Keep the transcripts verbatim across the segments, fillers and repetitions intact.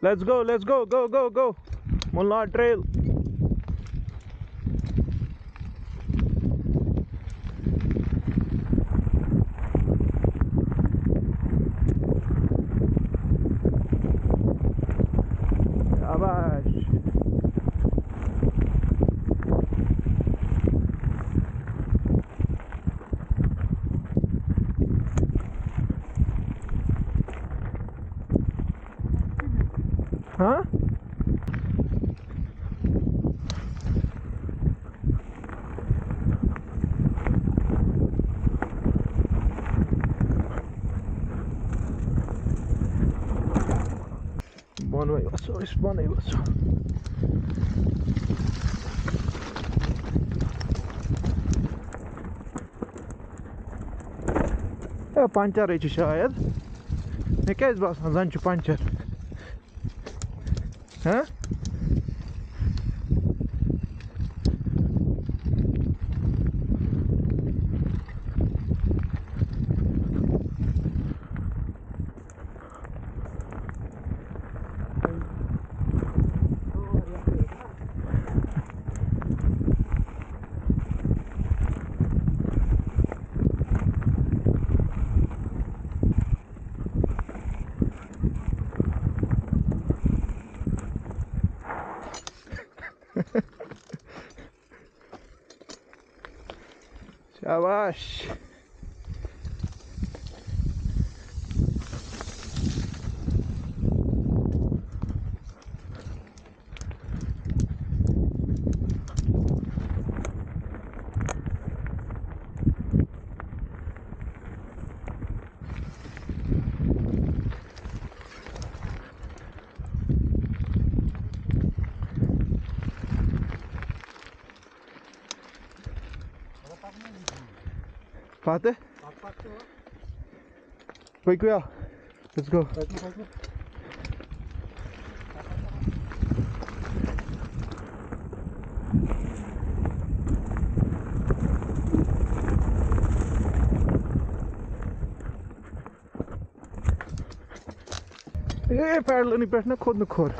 Let's go, let's go, go, go, go. Mulnar Trail. Shabash. Huh? One way was so one way was so. Ya pancar içi şayet. Ne kez basın zançı pancar. Ha? Yavaş. Fatih? Wake me up. Let's go. ए pedal नहीं बैठना खुद न खोर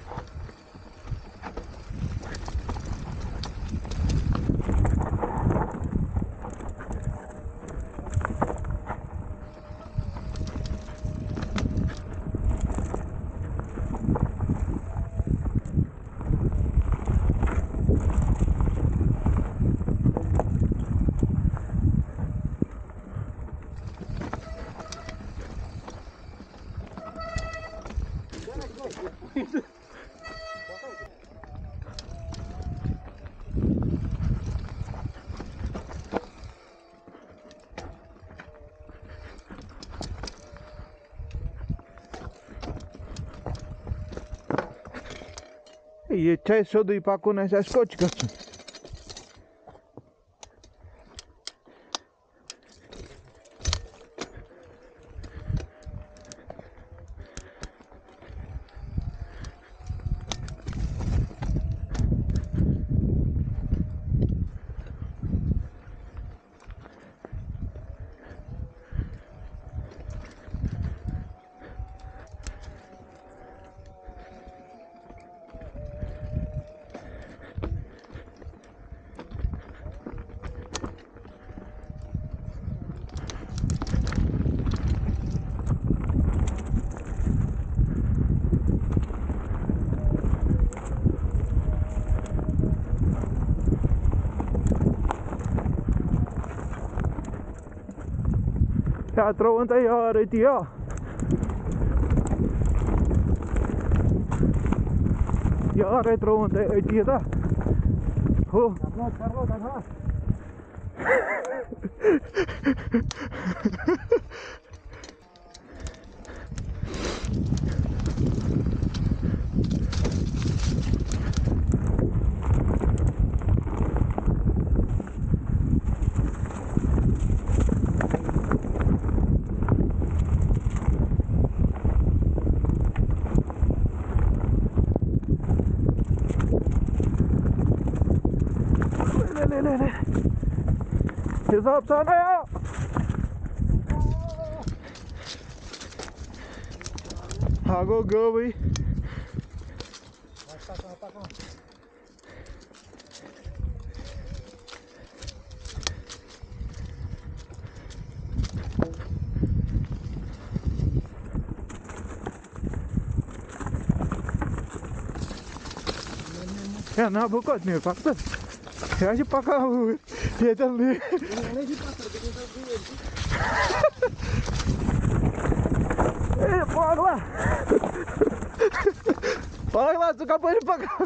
ये छह सौ दुई पाको न ऐसा स्कॉच कर Ja, trouwens, ja, rijdt hij ja. Ja, rijdt trouwens, rijdt hij daar. Ho. Hesap sana ya. हाँ गो गो भाई Ya na buka nih fakta. Ya sih pakau. Ya tali. Eh, paglah. Paglah suka pun pakau.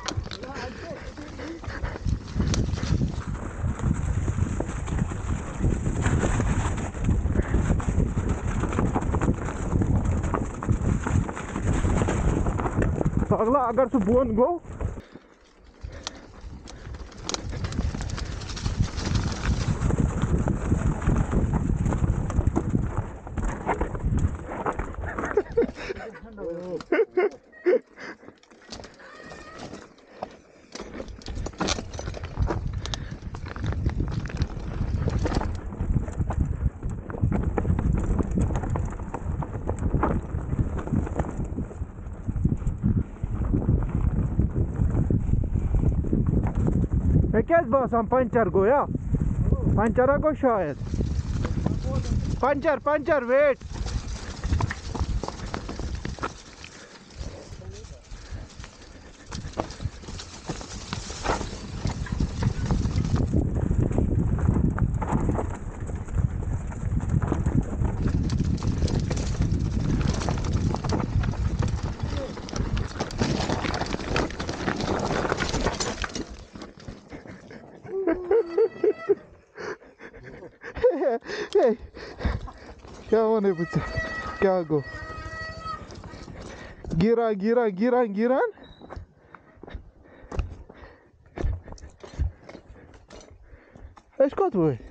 Paglah agar subuhan go. Kes basan pancar go ya. Pancara go şayet. Pancar pancar wait. Hey, क्या होने पूछा क्या गो गिरा गिरा गिरा गिरान ايش كنت